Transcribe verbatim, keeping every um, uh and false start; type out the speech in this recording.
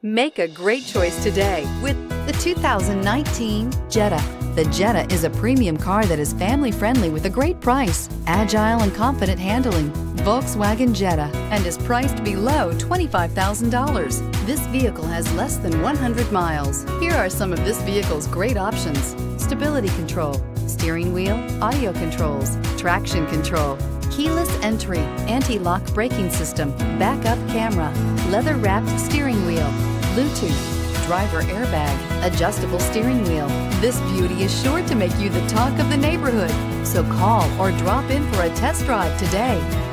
Make a great choice today with the two thousand nineteen Jetta. The Jetta is a premium car that is family-friendly with a great price, agile and confident handling. Volkswagen Jetta, and is priced below twenty-five thousand dollars. This vehicle has less than one hundred miles. Here are some of this vehicle's great options: stability control, steering wheel audio controls, traction control, keyless entry, anti-lock braking system, backup camera, leather-wrapped steering wheel, Bluetooth, driver airbag, adjustable steering wheel. This beauty is sure to make you the talk of the neighborhood. So call or drop in for a test drive today.